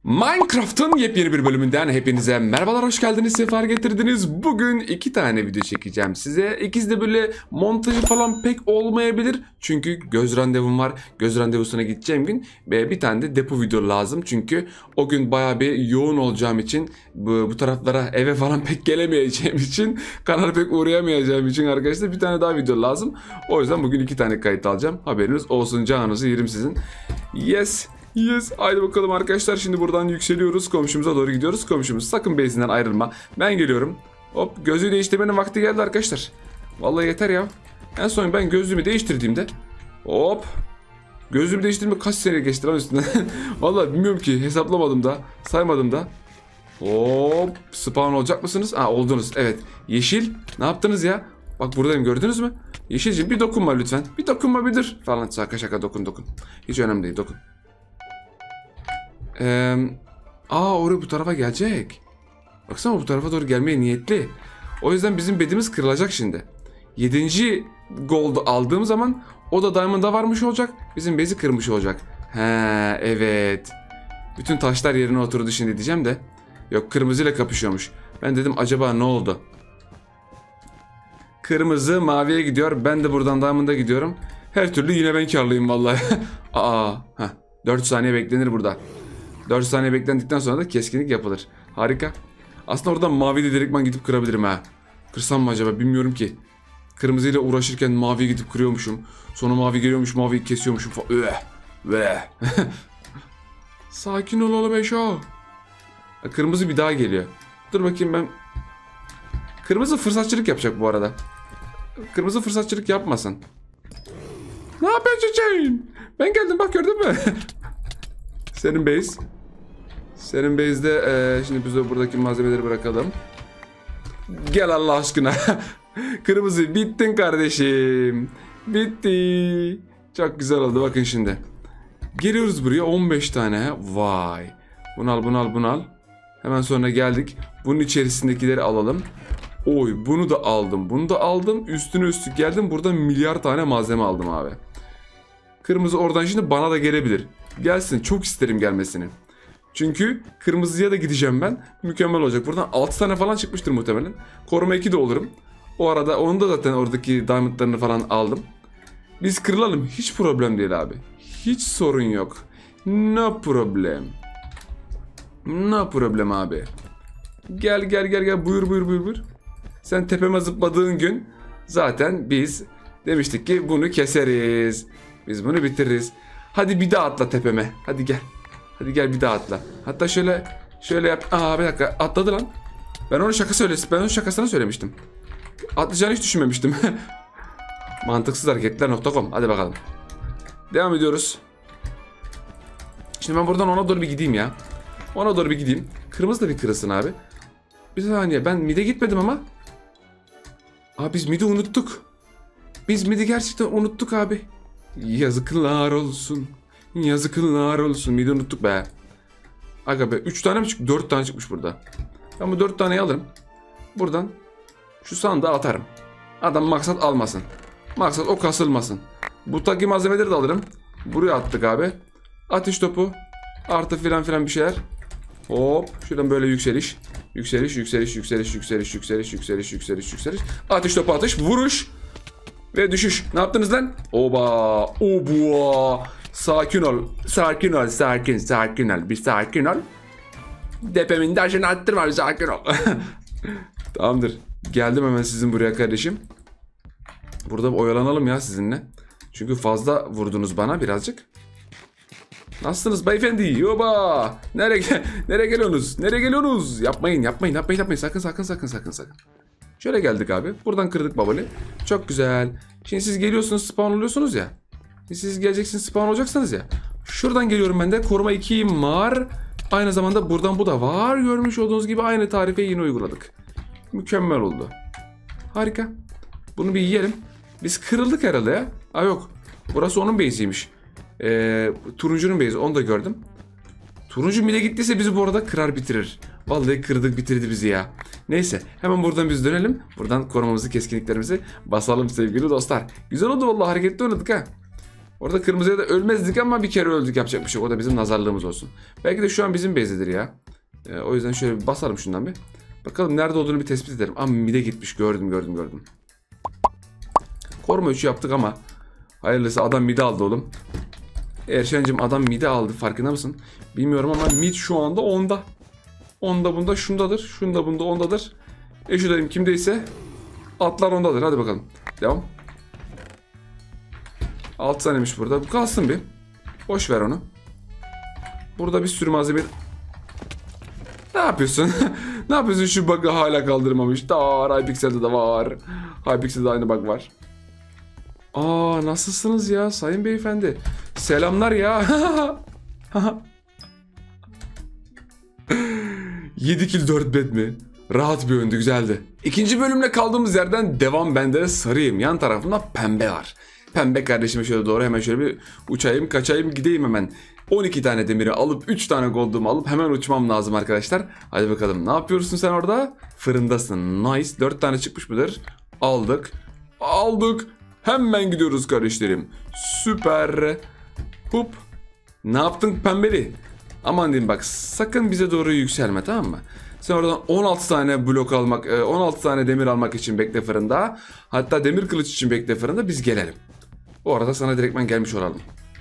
Minecraft'ın yepyeni bir bölümünden hepinize merhabalar, hoş geldiniz, sefer getirdiniz. Bugün 2 tane video çekeceğim size. İkisi de böyle montajı falan pek olmayabilir. Çünkü göz randevum var. Göz randevusuna gideceğim gün ve bir tane de depo video lazım. Çünkü o gün bayağı bir yoğun olacağım için, bu taraflara eve falan pek gelemeyeceğim için, kanala pek uğrayamayacağım için arkadaşlar bir tane daha video lazım. O yüzden bugün 2 tane kayıt alacağım. Haberiniz olsun, canınızı yerim sizin. Yes. Haydi bakalım arkadaşlar, şimdi buradan yükseliyoruz, komşumuza doğru gidiyoruz. Komşumuz sakın base'inden ayrılma, ben geliyorum. Hop, gözlüğü değiştirmenin vakti geldi arkadaşlar. Vallahi yeter ya. En son ben gözlüğümü değiştirdiğimde hop, gözlüğümü değiştirme kaç sene geçti lan üstünden. Vallahi bilmiyorum ki, hesaplamadım da saymadım da. Hop, spawn olacak mısınız? Oldunuz, evet. Yeşil, ne yaptınız ya? Bak buradayım, gördünüz mü? Yeşilciğim bir dokunma lütfen, bir dokunma, bir dur falan. Şaka dokun. Hiç önemli değil, dokun. Oraya bu tarafa gelecek. Baksana, bu tarafa doğru gelmeye niyetli. O yüzden bizim bedimiz kırılacak şimdi. 7. gold'u aldığım zaman o da diamond'a varmış olacak. Bizim bezi kırmış olacak. Evet. Bütün taşlar yerine oturdu şimdi diyeceğim de. Yok, kırmızıyla kapışıyormuş. Ben dedim acaba ne oldu? Kırmızı maviye gidiyor. Ben de buradan diamond'a gidiyorum. Her türlü yine ben karlıyım vallahi. 4 saniye beklenir burada. 4 saniye beklendikten sonra da keskinlik yapılır. Harika. Aslında oradan maviyle direktman gidip kırabilirim ha. Kırsam mı acaba, bilmiyorum ki. Kırmızıyla uğraşırken maviye gidip kırıyormuşum. Sonra mavi geliyormuş, maviyi kesiyormuşum falan. Sakin ol oğlum Eşo. Kırmızı bir daha geliyor. Dur bakayım ben. Kırmızı fırsatçılık yapacak bu arada. Kırmızı fırsatçılık yapmasın. Ne yapıyorsun çiçeğin? Ben geldim bak, gördün mü? Senin base. Senin base'de şimdi biz de buradaki malzemeleri bırakalım. Gel Allah aşkına. Kırmızı bittin kardeşim. Bitti. Çok güzel oldu, bakın şimdi. Geliyoruz buraya, 15 tane. Vay. Bunu al. Hemen sonra geldik. Bunun içerisindekileri alalım. Oy, bunu da aldım. Üstüne üstlük geldim. Burada milyar tane malzeme aldım abi. Kırmızı oradan şimdi bana da gelebilir. Gelsin, çok isterim gelmesini. Çünkü kırmızıya da gideceğim ben. Mükemmel olacak. Buradan 6 tane falan çıkmıştır muhtemelen. Koruma 2 de olurum. O arada onun da zaten oradaki diamondlarını falan aldım. Biz kırılalım. Hiç problem değil abi. Hiç sorun yok. No problem. No problem abi. Gel. Buyur. Sen tepeme zıpladığın gün zaten biz demiştik ki bunu keseriz. Biz bunu bitiririz. Hadi bir daha atla tepeme. Hadi gel bir daha atla. Hatta şöyle yap. Bir dakika, atladı lan. Ben onun şakasını söylemiştim. Atlayacağını hiç düşünmemiştim. Mantıksızhareketler.com. Hadi bakalım. Devam ediyoruz. Şimdi ben buradan ona doğru bir gideyim ya. Kırmızı da bir kırılsın abi. Bir saniye, ben mid'e gitmedim ama. Biz mid'i unuttuk. Biz mid'i gerçekten unuttuk abi. Yazıklar olsun. Mid'i unuttuk be. Aga be, 3 tane mi çıktı? 4 tane çıkmış burada. Ben bu 4 taneyi alırım. Buradan şu sandığa atarım. Adam maksat almasın. Maksat o kasılmasın. Buradaki malzemeleri de alırım. Buraya attık abi. Ateş topu. Artı filan bir şeyler. Hop. Şuradan böyle yükseliş. Ateş topu atış. Vuruş. Ve düşüş. Ne yaptınız lan? Oba. Sakin ol. Bir sakin ol. Depemin taşını attırma, bir sakin ol. Tamamdır. Geldim hemen sizin buraya kardeşim. Burada oyalanalım ya sizinle. Çünkü fazla vurdunuz bana birazcık. Nasılsınız beyefendi? Yoba. Nereye geliyorsunuz? Yapmayın. Sakın. Şöyle geldik abi. Buradan kırdık babali. Çok güzel. Şimdi siz geliyorsunuz, spawn oluyorsunuz ya. Siz geleceksiniz, spawn olacaksınız ya. Şuradan geliyorum ben de. Koruma 2'yim var. Aynı zamanda buradan bu da var. Görmüş olduğunuz gibi aynı tarife yine uyguladık. Mükemmel oldu. Harika. Bunu bir yiyelim. Biz kırıldık herhalde ya. Yok. Burası onun base'iymiş. Turuncunun base'i. Onu da gördüm. Turuncu bile gittiyse bizi bu arada kırar bitirir. Vallahi kırdık bitirdi bizi ya. Neyse, hemen buradan biz dönelim. Buradan korumamızı, keskinliklerimizi basalım sevgili dostlar. Güzel oldu vallahi, hareketli oynadık ha. Orada kırmızıya da ölmezdik ama bir kere öldük, yapacak bir şey. O da bizim nazarlığımız olsun. Belki de şu an bizim base'dedir ya. O yüzden şöyle bir basalım şundan bir. Bakalım nerede olduğunu bir tespit edelim. Ama mid'e gitmiş, gördüm. Koruma 3'ü yaptık ama hayırlısı, adam mid'e aldı oğlum. Erşen'cim adam mid'e aldı, farkında mısın? Bilmiyorum ama mid şu anda onda. Onda bunda şundadır. Şunda bunda ondadır. Şu dayım kimdeyse atlar ondadır. Hadi bakalım. Devam. 6 tanemiş burada. Bu kalsın bir. Boş ver onu. Burada bir sürü malzeme. Ne yapıyorsun? Ne yapıyorsun? Şu bug'ı hala kaldırmamış. Daha var. Hypixel'de de var. Hypixel'de aynı bug var. Aa, nasılsınız ya sayın beyefendi? Selamlar ya. 7 kill 4 bed mi? Rahat bir oyundu, güzeldi. İkinci bölümle kaldığımız yerden devam, bende sarıyım. Yan tarafımda pembe var. Pembe kardeşime şöyle doğru hemen şöyle bir uçayım, kaçayım, gideyim hemen. 12 tane demiri alıp 3 tane goldumu alıp hemen uçmam lazım arkadaşlar. Hadi bakalım, ne yapıyorsun sen orada? Fırındasın. Nice. 4 tane çıkmış mıdır? Aldık. Aldık. Hemen gidiyoruz kardeşlerim. Süper. Hup. Ne yaptın pembeli? Aman diyeyim bak, sakın bize doğru yükselme, tamam mı? Sen oradan 16 tane blok almak, 16 tane demir almak için bekle fırında. Hatta demir kılıç için bekle fırında, biz gelelim. O arada sana direktmen gelmiş olalım.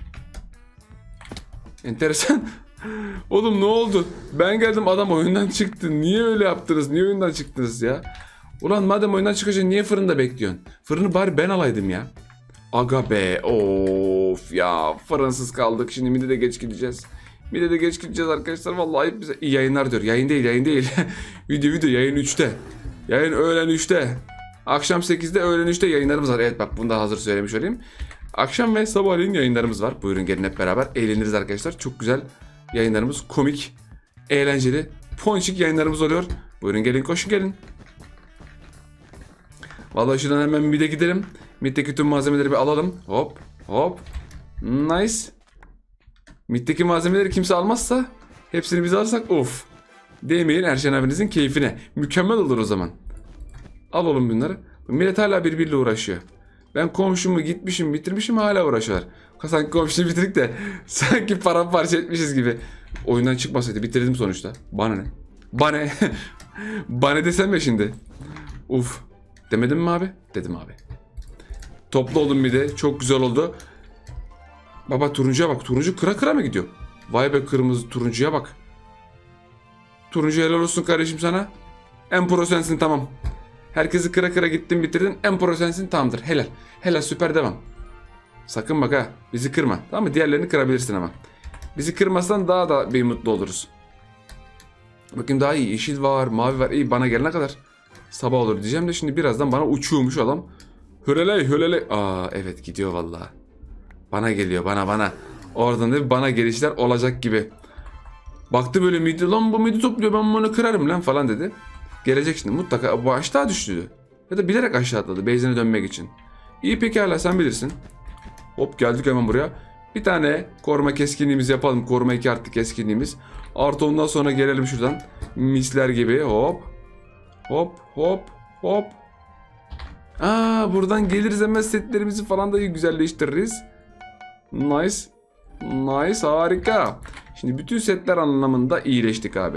Enteresan. Oğlum ne oldu? Ben geldim, adam oyundan çıktı. Niye öyle yaptınız? Niye oyundan çıktınız ya? Ulan madem oyundan çıkacak niye fırında bekliyorsun? Fırını bari ben alaydım ya. Aga be, of ya, fırınsız kaldık. Şimdi mid'e de geç gideceğiz. Mid'e de geç gideceğiz arkadaşlar. Vallahi bize iyi yayınlar diyor. Yayın değil. Video yayın 3'te. Yayın öğlen 3'te. Akşam 8'de, öğlen 3'te yayınlarımız var. Evet bak, bunu da hazır söylemiş olayım. Akşam ve sabahleyin yayınlarımız var. Buyurun gelin, hep beraber eğleniriz arkadaşlar. Çok güzel yayınlarımız, komik, eğlenceli, ponçik yayınlarımız oluyor. Buyurun gelin, koşun gelin. Vallahi şuradan hemen mid'e gidelim. Mid'deki tüm malzemeleri bir alalım. Hop hop. Nice. Mid'deki malzemeleri kimse almazsa, hepsini biz alırsak of. Değmeyin Erşen abinizin keyfine. Mükemmel olur o zaman. Al oğlum bunları. Millet hala birbiriyle uğraşıyor. Ben komşumu gitmişim bitirmişim, hala uğraşıyorlar. Sanki komşunu bitirdik de sanki paramparça etmişiz gibi. Oyundan çıkmasaydı bitirdim sonuçta. Bana ne? Bana ne? Bana desem ya şimdi. Uf. Demedim mi abi? Dedim abi. Toplu oldum bir de. Çok güzel oldu. Baba turuncuya bak. Turuncu kıra kıra mı gidiyor? Vay be, kırmızı turuncuya bak. Turuncu helal olsun kardeşim sana. En pro sensin, tamam. Herkesi kıra kıra gittin bitirdin. En pro sensin, tamamdır. Helal. Helal, süper, devam. Sakın bak ha. Bizi kırma. Tamam mı? Diğerlerini kırabilirsin ama. Bizi kırmazsan daha da bir mutlu oluruz. Bakayım daha iyi. Yeşil var, mavi var. İyi, bana gelene kadar sabah olur diyeceğim de şimdi birazdan bana uçuyormuş adam. Höleley höleley. Aa evet, gidiyor vallahi. Bana geliyor, bana. Oradan da bana gelişler olacak gibi. Baktı böyle midi, lan bu midi topluyor, ben bunu kırarım lan falan dedi. Gelecek şimdi mutlaka, bu aşağı düştü. Ya da bilerek aşağı atladı base'ine dönmek için. İyi pekala, sen bilirsin. Hop geldik hemen buraya. Bir tane koruma keskinliğimiz yapalım. Koruma 2 artı keskinliğimiz. Artı ondan sonra gelelim şuradan. Misler gibi hop. Hop hop hop. Aa, buradan geliriz hemen, setlerimizi falan da güzelleştiririz. Nice. Nice, harika. Şimdi bütün setler anlamında iyileştik abi.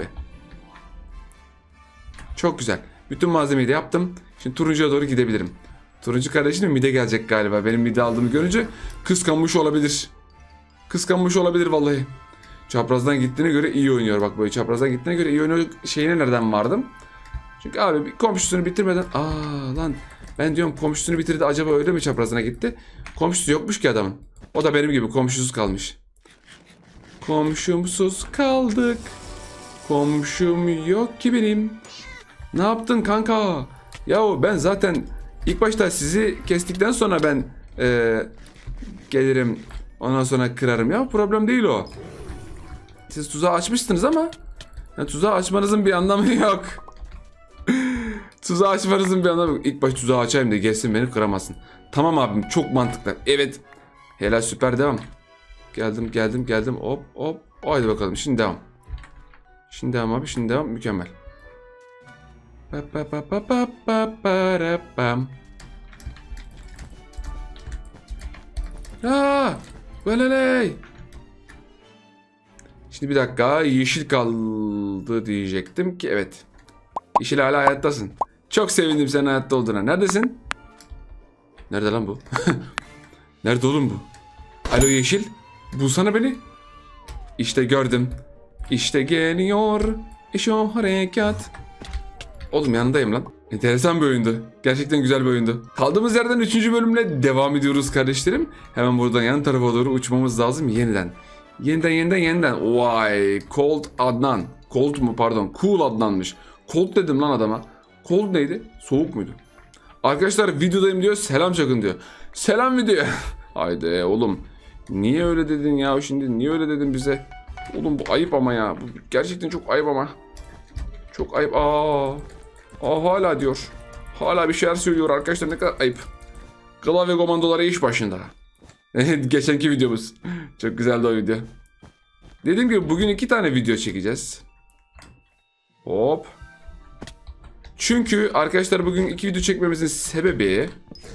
Çok güzel. Bütün malzemeyi de yaptım. Şimdi turuncuya doğru gidebilirim. Turuncu kardeşim mide gelecek galiba. Benim mide aldığımı görünce kıskanmış olabilir. Kıskanmış olabilir vallahi. Çaprazdan gittiğine göre iyi oynuyor. Bak böyle çaprazdan gittiğine göre iyi oynuyor şeyine nereden vardım? Çünkü abi bir komşusunu bitirmeden... Aa lan, ben diyorum komşusunu bitirdi, acaba öyle mi çaprazına gitti? Komşusu yokmuş ki adamın. O da benim gibi komşusuz kalmış. Komşumsuz kaldık. Komşum yok ki benim. Ne yaptın kanka? Yahu ben zaten ilk başta sizi kestikten sonra ben gelirim. Ondan sonra kırarım ya. Problem değil o. Siz tuzağı açmışsınız ama tuzağı açmanızın bir anlamı yok. Tuzağı açmanızın bir anlamı yok. İlk başta tuzağı açayım da gelsin, beni kıramasın. Tamam abim, çok mantıklı. Evet. Helal, süper, devam. Geldim. Hop. Haydi bakalım, şimdi devam. Şimdi devam abi, şimdi devam, mükemmel. Aa, Veleley. Şimdi bir dakika, yeşil kaldı diyecektim ki evet. Yeşil hala hayattasın. Çok sevindim senin hayatta olduğuna. Neredesin? Nerede lan bu? Nerede oğlum bu? Alo yeşil. Bulsana beni. İşte gördüm. İşte geliyor. İşte o harekat. Oğlum yanındayım lan. Enteresan bir oyundu. Gerçekten güzel bir oyundu. Kaldığımız yerden 3. bölümle devam ediyoruz kardeşlerim. Hemen buradan yan tarafa doğru uçmamız lazım yeniden. Yeniden. Vay. Cold Adnan. Cold mu pardon. Cool Adnan'mış. Cold dedim lan adama. Cold neydi? Soğuk muydu? Arkadaşlar videodayım diyor. Selam çakın diyor. Selam video. Haydi oğlum. Niye öyle dedin ya şimdi? Niye öyle dedin bize? Oğlum bu ayıp ama ya. Bu gerçekten çok ayıp ama. Çok ayıp. Hala diyor. Hala bir şeyler söylüyor arkadaşlar. Ne kadar ayıp. Klavye komandoları iş başında. Geçenki videomuz. Çok güzeldi o video. Dediğim gibi bugün 2 tane video çekeceğiz. Hop. Çünkü arkadaşlar bugün 2 video çekmemizin sebebi...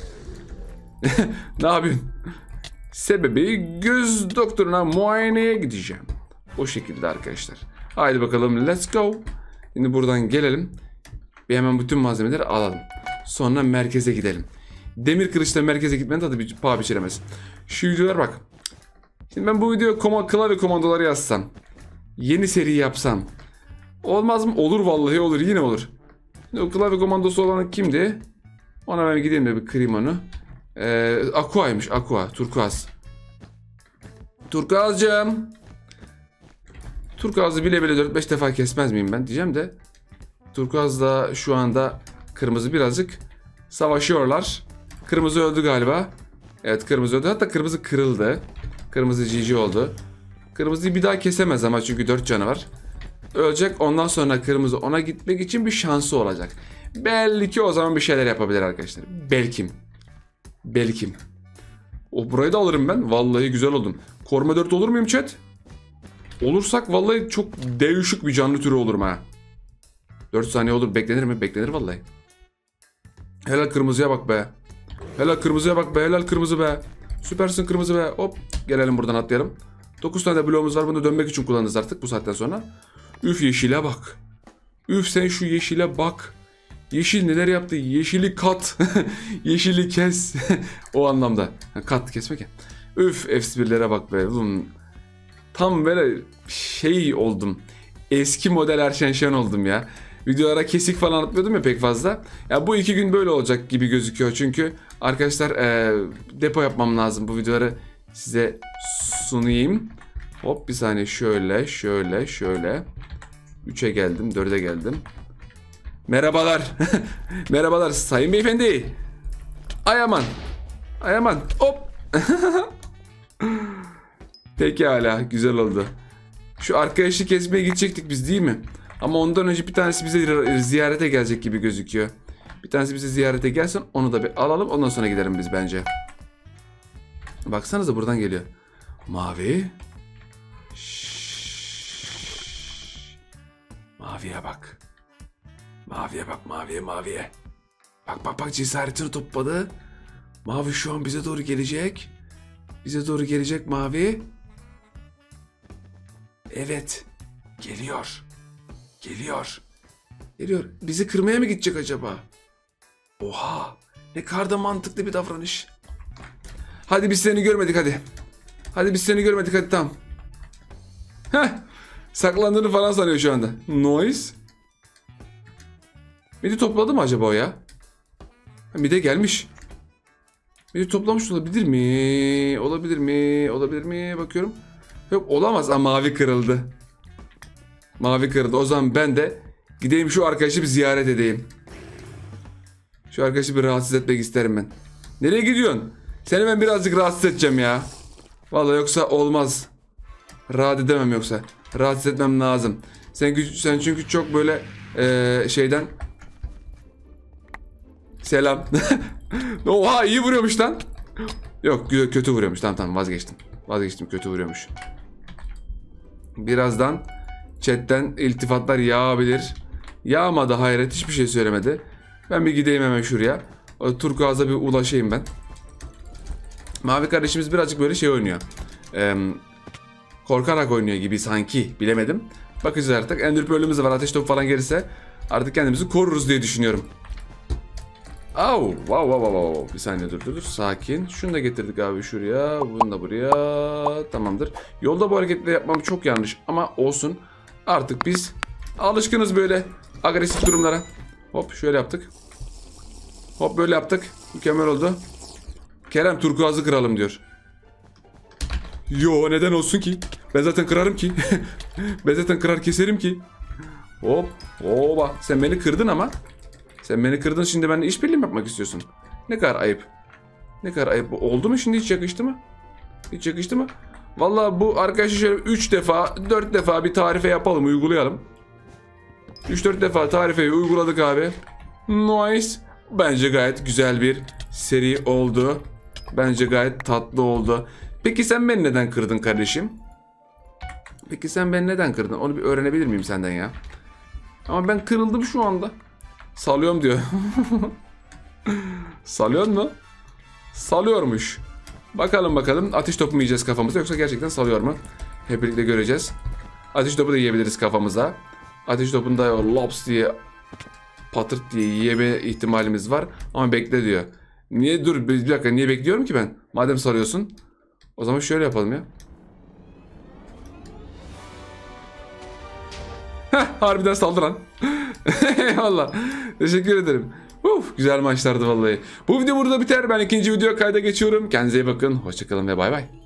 Ne yapıyorsun? Sebebi göz doktoruna muayeneye gideceğim. O şekilde arkadaşlar. Haydi bakalım let's go. Şimdi buradan gelelim. Bir hemen bütün malzemeleri alalım. Sonra merkeze gidelim. Demir kılıçla merkeze gitmenin tadı bir paha biçilemez. Şu videolar bak. Şimdi ben bu videoya klavye komandoları yazsam. Yeni seri yapsam. Olmaz mı? Olur vallahi olur. Yine olur. Şimdi o klavye komandosu olan kimdi? Ona ben gideyim de bir kırayım onu. Aqua'ymış. Aqua. Turkuaz. Turkuazcığım. Turkuaz'ı bile bile 4-5 defa kesmez miyim ben diyeceğim de. Turkuaz'la şu anda kırmızı birazcık savaşıyorlar. Kırmızı öldü galiba. Evet kırmızı öldü. Hatta kırmızı kırıldı. Kırmızı GG oldu. Kırmızıyı bir daha kesemez ama çünkü 4 canı var. Ölecek, ondan sonra kırmızı ona gitmek için bir şansı olacak. Belki o zaman bir şeyler yapabilir arkadaşlar. Belki. Burayı da alırım ben. Vallahi güzel oldum. Koruma 4 olur muyum chat? Olursak vallahi çok değişik bir canlı türü olurum ha. 4 saniye olur. Beklenir mi? Beklenir vallahi. Helal kırmızıya bak be. Helal kırmızı be. Süpersin kırmızı be. Hop. Gelelim buradan atlayalım. 9 tane de bloğumuz var. Bunu dönmek için kullanırız artık bu saatten sonra. Üf yeşile bak. Üf sen şu yeşile bak. Yeşil neler yaptı? Yeşili kat. Yeşili kes. O anlamda. Kat kesmek ya. Üf F1'lere bak be. Oğlum, tam böyle şey oldum. Eski model Erşen Şen oldum ya. Videolara kesik falan atmıyordum ya pek fazla. Ya bu 2 gün böyle olacak gibi gözüküyor. Çünkü arkadaşlar depo yapmam lazım. Bu videoları size sunayım. Hop bir saniye şöyle. 3'e geldim, 4'e geldim. Merhabalar. Merhabalar sayın beyefendi. Ay aman. Hop. Pekala güzel oldu. Şu arkadaşı kesmeye gidecektik biz değil mi? Ama ondan önce bir tanesi bize ziyarete gelecek gibi gözüküyor. Bir tanesi bize ziyarete gelsin, onu da bir alalım, ondan sonra gidelim biz bence. Baksanıza buradan geliyor. Mavi. Maviye bak. Maviye. Bak cesaretini topladı. Mavi şu an bize doğru gelecek. Mavi. Evet. Geliyor. Bizi kırmaya mı gidecek acaba? Oha. Ne kadar da mantıklı bir davranış. Hadi biz seni görmedik hadi. Hadi tamam. Heh. Saklandığını falan sanıyor şu anda. Noise. Midi topladı mı acaba o ya? Midi gelmiş. Midi toplamış olabilir mi? Bakıyorum. Yok olamaz ama mavi kırıldı. O zaman ben de gideyim şu arkadaşı bir ziyaret edeyim. Şu arkadaşı bir rahatsız etmek isterim ben. Nereye gidiyorsun? Seni ben birazcık rahatsız edeceğim ya. Vallahi yoksa olmaz. Rahat edemem yoksa. Rahatsız etmem lazım. Sen çünkü çok böyle şeyden... Selam. Oha iyi vuruyormuş lan. Yok kötü vuruyormuş. Tamam vazgeçtim kötü vuruyormuş. Birazdan chatten iltifatlar yağabilir. Yağmadı hayret, hiçbir şey söylemedi. Ben bir gideyim hemen şuraya. O Turkuaz'a bir ulaşayım ben. Mavi kardeşimiz birazcık böyle şey oynuyor. korkarak oynuyor gibi sanki, bilemedim. Bakacağız artık. Ender Pearl'ümüz var, ateş topu falan gelirse artık kendimizi koruruz diye düşünüyorum. Au, wow. Bir saniye dur. Sakin. Şunu da getirdik abi şuraya. Bunu da buraya. Tamamdır. Yolda bu hareketleri yapmam çok yanlış ama olsun. Artık biz alışkınız böyle agresif durumlara. Hop şöyle yaptık. Hop böyle yaptık. Mükemmel oldu. Kerem turkuazı kıralım diyor. Yo, neden olsun ki? Ben zaten kırarım ki. Ben zaten kırar keserim ki. Hop. Oba. Sen beni kırdın ama. Sen beni kırdın, şimdi benimle işbirliği mi yapmak istiyorsun? Ne kadar ayıp. Ne kadar ayıp. Oldu mu şimdi, hiç yakıştı mı? Hiç yakıştı mı? Vallahi bu arkadaşlar şöyle 3 defa 4 defa bir tarife yapalım, uygulayalım. 3-4 defa tarifeyi uyguladık abi. Nice. Bence gayet güzel bir seri oldu. Bence gayet tatlı oldu. Peki sen beni neden kırdın kardeşim? Peki sen beni neden kırdın? Onu bir öğrenebilir miyim senden ya? Ama ben kırıldım şu anda. Salıyorum diyor. Salıyor mu? Salıyormuş. Bakalım ateş topu mu yiyeceğiz kafamıza, yoksa gerçekten salıyor mu? Hep birlikte göreceğiz. Ateş topu da yiyebiliriz kafamıza. Ateş topunu da lops diye, patırt diye yiyeme ihtimalimiz var. Ama bekle diyor. Niye, dur bir dakika, niye bekliyorum ki ben? Madem salıyorsun. O zaman şöyle yapalım ya. Heh, harbiden saldıran. Eyvallah. Teşekkür ederim. Güzel maçlardı vallahi. Bu video burada biter. Ben ikinci videoya kayda geçiyorum. Kendinize iyi bakın. Hoşçakalın ve bay bay.